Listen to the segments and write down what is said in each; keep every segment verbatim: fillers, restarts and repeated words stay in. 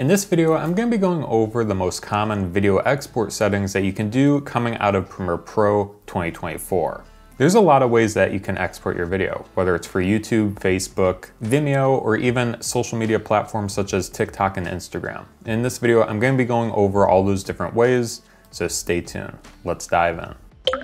In this video, I'm going to be going over the most common video export settings that you can do coming out of Premiere Pro twenty twenty-four. There's a lot of ways that you can export your video, whether it's for YouTube, Facebook, Vimeo, or even social media platforms such as TikTok and Instagram. In this video, I'm going to be going over all those different ways, so stay tuned. Let's dive in.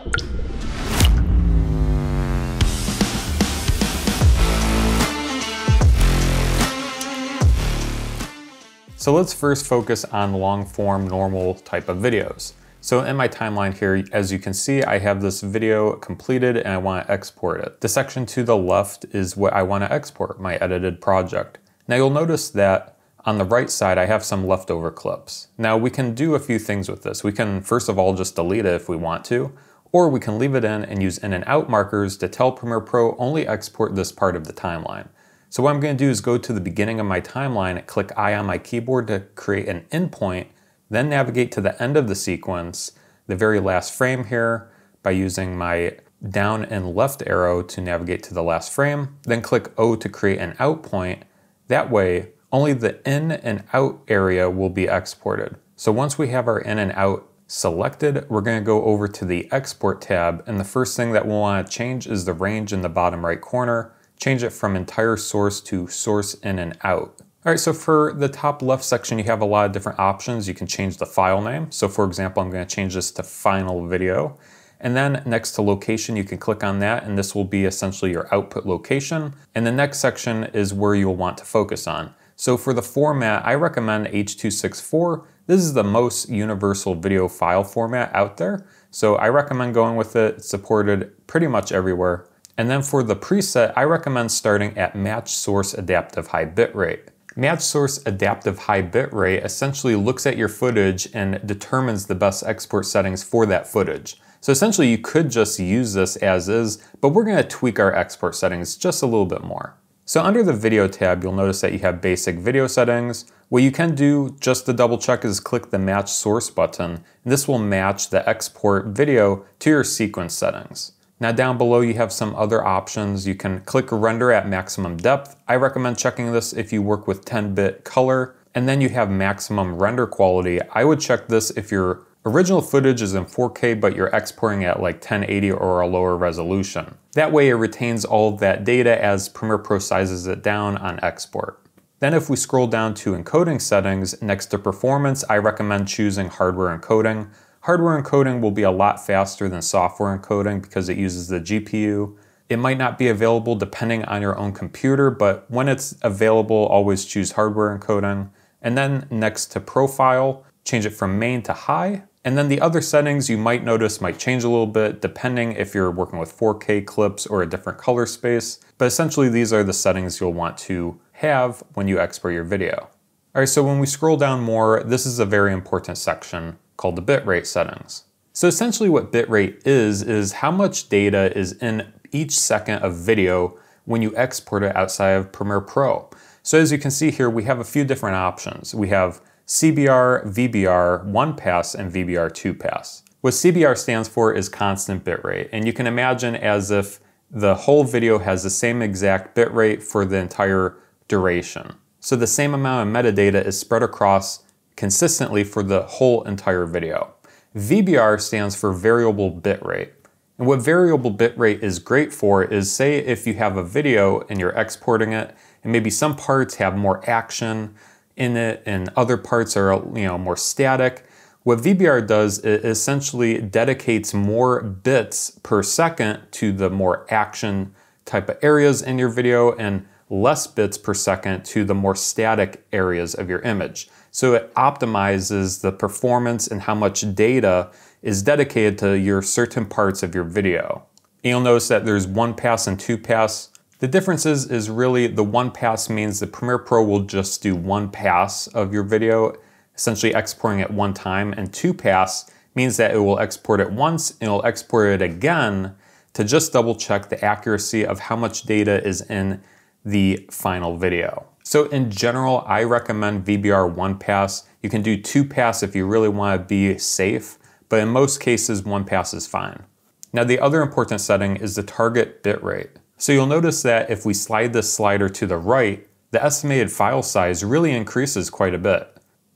So let's first focus on long form, normal type of videos. So in my timeline here, as you can see, I have this video completed and I want to export it. The section to the left is what I want to export, my edited project. Now you'll notice that on the right side, I have some leftover clips. Now we can do a few things with this. We can first of all just delete it if we want to, or we can leave it in and use in and out markers to tell Premiere Pro only export this part of the timeline. So what I'm going to do is go to the beginning of my timeline, click I on my keyboard to create an endpoint, then navigate to the end of the sequence, the very last frame here, by using my down and left arrow to navigate to the last frame, then click O to create an out point. That way, only the in and out area will be exported. So once we have our in and out selected, we're going to go over to the Export tab, and the first thing that we'll want to change is the range in the bottom right corner. Change it from entire source to source in and out. All right, so for the top left section, you have a lot of different options. You can change the file name. So for example, I'm going to change this to final video. And then next to location, you can click on that, and this will be essentially your output location. And the next section is where you'll want to focus on. So for the format, I recommend H two sixty-four. This is the most universal video file format out there. So I recommend going with it. It's supported pretty much everywhere. And then for the preset, I recommend starting at Match Source Adaptive High Bitrate. Match Source Adaptive High Bitrate essentially looks at your footage and determines the best export settings for that footage. So essentially you could just use this as is, but we're going to tweak our export settings just a little bit more. So under the Video tab, you'll notice that you have basic video settings. What you can do, just to double check, is click the Match Source button, and this will match the export video to your sequence settings. Now down below you have some other options. You can click render at maximum depth. I recommend checking this if you work with ten bit color. And then you have maximum render quality. I would check this if your original footage is in four K but you're exporting at like ten eighty or a lower resolution. That way it retains all of that data as Premiere Pro sizes it down on export. Then if we scroll down to encoding settings, next to performance, I recommend choosing hardware encoding. Hardware encoding will be a lot faster than software encoding because it uses the G P U. It might not be available depending on your own computer, but when it's available, always choose hardware encoding. And then next to profile, change it from main to high. And then the other settings you might notice might change a little bit depending if you're working with four K clips or a different color space. But essentially these are the settings you'll want to have when you export your video. All right, so when we scroll down more, this is a very important section called the bitrate settings. So essentially what bitrate is, is how much data is in each second of video when you export it outside of Premiere Pro. So as you can see here, we have a few different options. We have C B R, V B R, one pass, and V B R two pass. What C B R stands for is constant bitrate, and you can imagine as if the whole video has the same exact bitrate for the entire duration. So the same amount of metadata is spread across consistently for the whole entire video. V B R stands for variable bitrate. And what variable bitrate is great for is, say if you have a video and you're exporting it, and maybe some parts have more action in it and other parts are, you know, more static. What V B R does is essentially dedicates more bits per second to the more action type of areas in your video and less bits per second to the more static areas of your image. So it optimizes the performance and how much data is dedicated to your certain parts of your video. And you'll notice that there's one pass and two pass. The difference is, is really the one pass means that Premiere Pro will just do one pass of your video, essentially exporting it one time, and two pass means that it will export it once and it'll export it again to just double check the accuracy of how much data is in the final video. So in general, I recommend V B R one pass. You can do two pass if you really want to be safe, but in most cases, one pass is fine. Now the other important setting is the target bitrate. So you'll notice that if we slide this slider to the right, the estimated file size really increases quite a bit.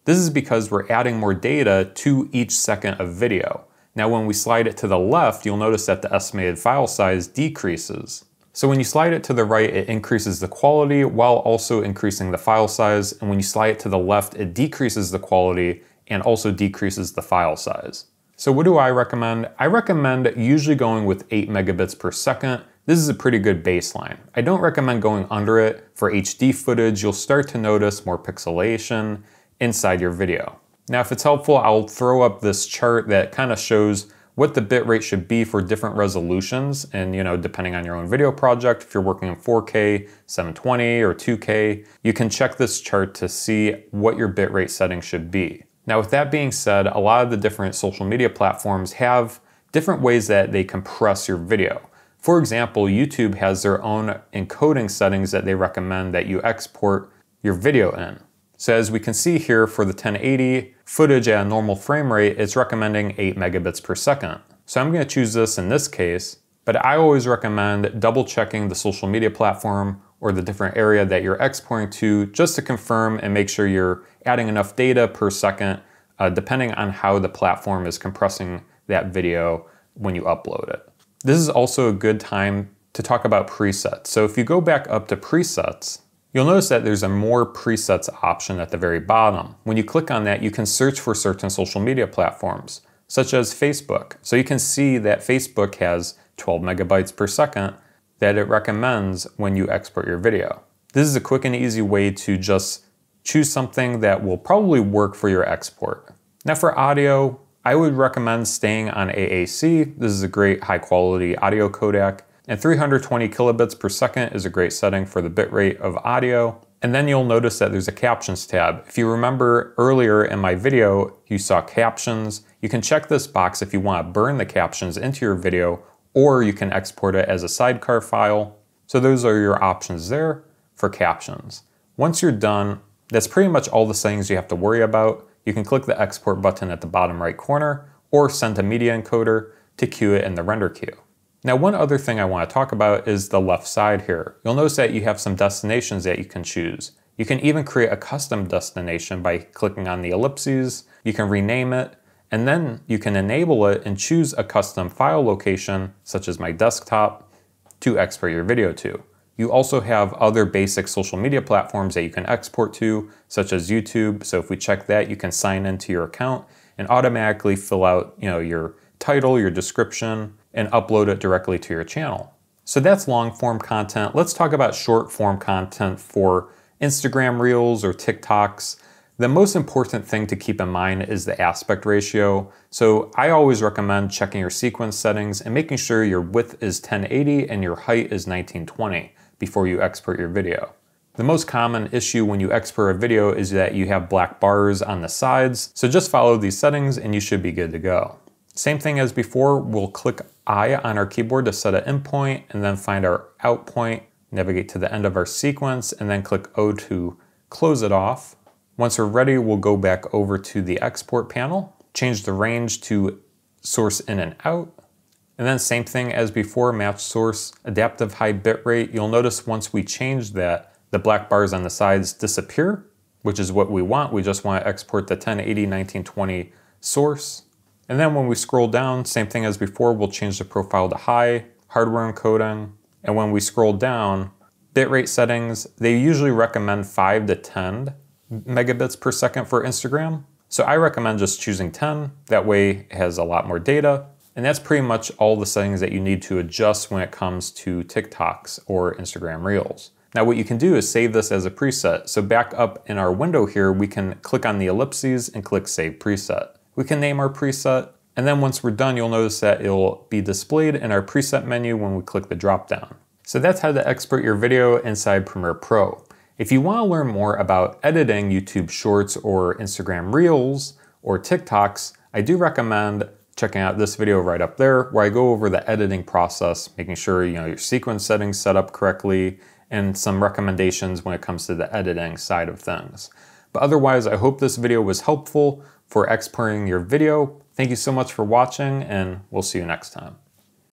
This is because we're adding more data to each second of video. Now when we slide it to the left, you'll notice that the estimated file size decreases. So when you slide it to the right, it increases the quality while also increasing the file size. And when you slide it to the left, it decreases the quality and also decreases the file size. So what do I recommend? I recommend usually going with eight megabits per second. This is a pretty good baseline. I don't recommend going under it. For H D footage, you'll start to notice more pixelation inside your video. Now, if it's helpful, I'll throw up this chart that kind of shows what the bitrate should be for different resolutions. And, you know, depending on your own video project, if you're working in four K, seven twenty, or two K, you can check this chart to see what your bitrate setting should be. Now, with that being said, a lot of the different social media platforms have different ways that they compress your video. For example, YouTube has their own encoding settings that they recommend that you export your video in. So as we can see here for the ten eighty footage at a normal frame rate, it's recommending eight megabits per second. So I'm gonna choose this in this case, but I always recommend double checking the social media platform or the different area that you're exporting to just to confirm and make sure you're adding enough data per second, uh, depending on how the platform is compressing that video when you upload it. This is also a good time to talk about presets. So if you go back up to presets, you'll notice that there's a more presets option at the very bottom. When you click on that, you can search for certain social media platforms, such as Facebook. So you can see that Facebook has twelve megabytes per second that it recommends when you export your video. This is a quick and easy way to just choose something that will probably work for your export. Now for audio, I would recommend staying on A A C. This is a great high quality audio codec. And three hundred twenty kilobits per second is a great setting for the bitrate of audio. And then you'll notice that there's a captions tab. If you remember earlier in my video, you saw captions. You can check this box if you want to burn the captions into your video, or you can export it as a sidecar file. So those are your options there for captions. Once you're done, that's pretty much all the settings you have to worry about. You can click the export button at the bottom right corner or send to media encoder to queue it in the render queue. Now, one other thing I want to talk about is the left side here. You'll notice that you have some destinations that you can choose. You can even create a custom destination by clicking on the ellipses. You can rename it, and then you can enable it and choose a custom file location, such as my desktop, to export your video to. You also have other basic social media platforms that you can export to, such as YouTube. So if we check that, you can sign into your account and automatically fill out, you know, your title, your description, and upload it directly to your channel. So that's long form content. Let's talk about short form content for Instagram Reels or TikToks. The most important thing to keep in mind is the aspect ratio. So I always recommend checking your sequence settings and making sure your width is ten eighty and your height is nineteen twenty before you export your video. The most common issue when you export a video is that you have black bars on the sides. So just follow these settings and you should be good to go. Same thing as before, we'll click I on our keyboard to set an in point and then find our out point, navigate to the end of our sequence, and then click O to close it off. Once we're ready, we'll go back over to the export panel, change the range to source in and out, and then same thing as before, match source, adaptive high bitrate. You'll notice once we change that, the black bars on the sides disappear, which is what we want. We just want to export the ten eighty nineteen twenty source. And then when we scroll down, same thing as before, we'll change the profile to high, hardware encoding. And when we scroll down, bitrate settings, they usually recommend five to ten megabits per second for Instagram. So I recommend just choosing ten. That way it has a lot more data. And that's pretty much all the settings that you need to adjust when it comes to TikToks or Instagram Reels. Now what you can do is save this as a preset. So back up in our window here, we can click on the ellipses and click Save Preset. We can name our preset, and then once we're done, you'll notice that it'll be displayed in our preset menu when we click the drop down. So that's how to export your video inside Premiere Pro. If you want to learn more about editing YouTube Shorts or Instagram Reels or TikToks, I do recommend checking out this video right up there where I go over the editing process, making sure you know your sequence settings set up correctly, and some recommendations when it comes to the editing side of things. But otherwise, I hope this video was helpful for exporting your video. Thank you so much for watching, and we'll see you next time.